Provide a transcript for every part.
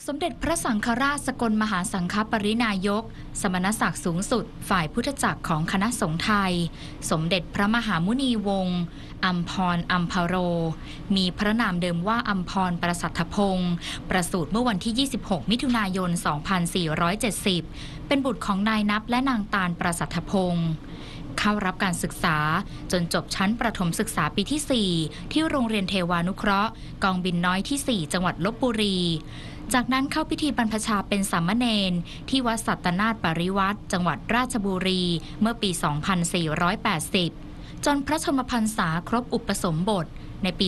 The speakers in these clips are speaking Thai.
สมเด็จพระสังฆราชสกลมหาสังฆปรินายกสมณศักดิ์สูงสุดฝ่ายพุทธจักรของคณะสงฆ์ไทยสมเด็จพระมหามุนีวงศ์อัมพรอัมพโรมีพระนามเดิมว่าอัมพรประสัทธพงศ์ประสูติเมื่อวันที่ 26 มิถุนายน 2470 เป็นบุตรของนายนับและนางตาลประสัทธพงศ์เข้ารับการศึกษาจนจบชั้นประถมศึกษาปีที่ 4 ที่โรงเรียนเทวานุเคราะห์กองบินน้อยที่ 4 จังหวัดลพบุรีจากนั้นเข้าพิธีบรรพชาเป็นสามเณรที่วัดสัตนาถปริวัติจังหวัดราชบุรีเมื่อปี 2480 จนพระชนมพรรษาครบอุปสมบทในปี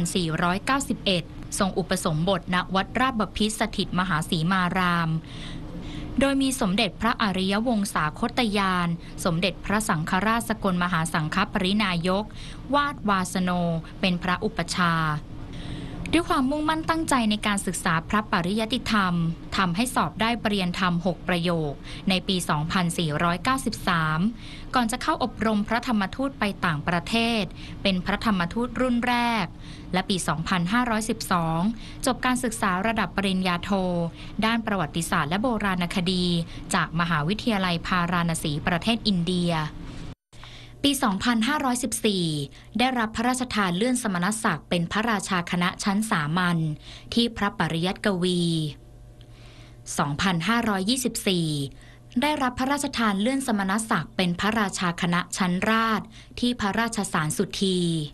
2491 ทรงอุปสมบทณวัดราชบพิตรสถิตมหาสีมารามโดยมีสมเด็จพระอริยวงศาคตยานสมเด็จพระสังฆราชสกลมหาสังฆปรินายกวาดวาสโนเป็นพระอุปชาด้วยความมุ่งมั่นตั้งใจในการศึกษาพระปริยัติธรรมทำให้สอบได้ปริญญาธรรม 6 ประโยคในปี 2493 ก่อนจะเข้าอบรมพระธรรมทูตไปต่างประเทศเป็นพระธรรมทูตรุ่นแรกและปี 2512 จบการศึกษาระดับปริญญาโทด้านประวัติศาสตร์และโบราณคดีจากมหาวิทยาลัยพาราณสีประเทศอินเดียปี 2514 ได้รับพระราชทานเลื่อนสมณศักดิ์เป็นพระราชาคณะชั้นสามัญที่พระปริยัติกวี 2524 ได้รับพระราชทานเลื่อนสมณศักดิ์เป็นพระราชาคณะชั้นราชที่พระราชสารสุธี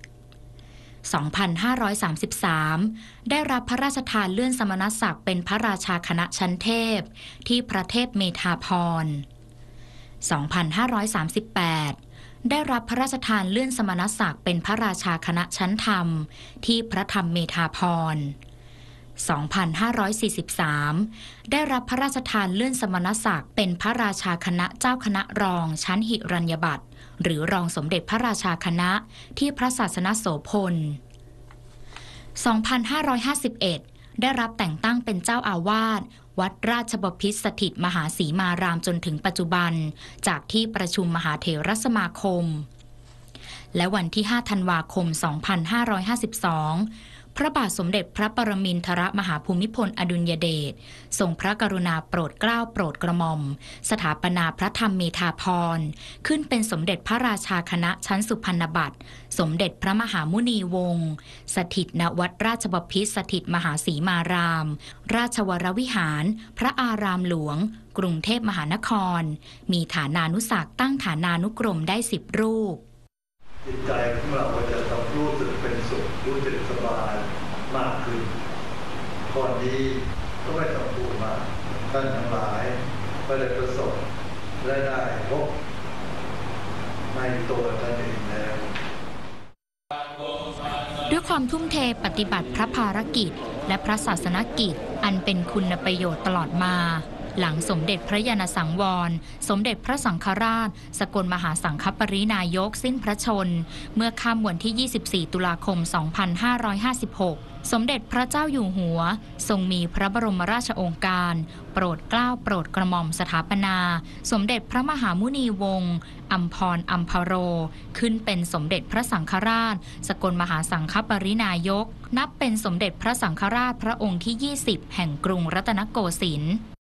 2533 ได้รับพระราชทานเลื่อนสมณศักดิ์เป็นพระราชาคณะชั้นเทพที่พระเทพเมธาพร 2538 ได้รับพระราชทานเลื่อนสมณศักดิ์เป็นพระราชาคณะชั้นธรรมที่พระธรรมเมธาพร 2543 ได้รับพระราชทานเลื่อนสมณศักดิ์เป็นพระราชาคณะเจ้าคณะรองชั้นหิรัญญบัตรหรือรองสมเด็จพระราชาคณะที่พระศาสนโสพล 2551 ได้รับแต่งตั้งเป็นเจ้าอาวาสวัดราชบพิตรสถิตมหาสีมารามจนถึงปัจจุบันจากที่ประชุมมหาเถรสมาคมและวันที่ 5 ธันวาคม 2552 พระบาทสมเด็จพระปรมินทรมหาภูมิพลอดุลยเดชทรงพระกรุณาโปรดเกล้าโปรดกระหม่อมสถาปนาพระธรรมเมธาพรขึ้นเป็นสมเด็จพระราชาคณะชั้นสุพรรณบัตรสมเด็จพระมหามุนีวงศ์สถิตณวัดราชบพิตรสถิตมหาสีมารามราชวรวิหารพระอารามหลวงกรุงเทพมหานครมีฐานานุศักดิ์ตั้งฐานานุกรมได้10 รูปจิตใจของเราจะต้องรู้สึกเป็นสุขรู้สึกสบายมากขึ้นก่อนนี้ก็ไม่ต้องพูดมากท่านทั้งหลายก็ได้ประสบและได้พบในตัวท่านเองแล้วด้วยความทุ่มเทปฏิบัติพระภารกิจและพระศาสนกิจอันเป็นคุณประโยชน์ตลอดมาหลังสมเด็จพระยาณสังวรสมเด็จพระสังฆราชสกลมหาสังฆปรินายกสิ้นพระชนเมื่อค่ำวันที่ 24 ตุลาคม 2556 สมเด็จพระเจ้าอยู่หัวทรงมีพระบรมราชโองการโปรดเกล้าโปรดกระหม่อมสถาปนาสมเด็จพระมหามุนีวงศ์อัมพรอัมพโรขึ้นเป็นสมเด็จพระสังฆราชสกลมหาสังฆปรินายกนับเป็นสมเด็จพระสังฆราชพระองค์ที่ 20 แห่งกรุงรัตนโกสินทร์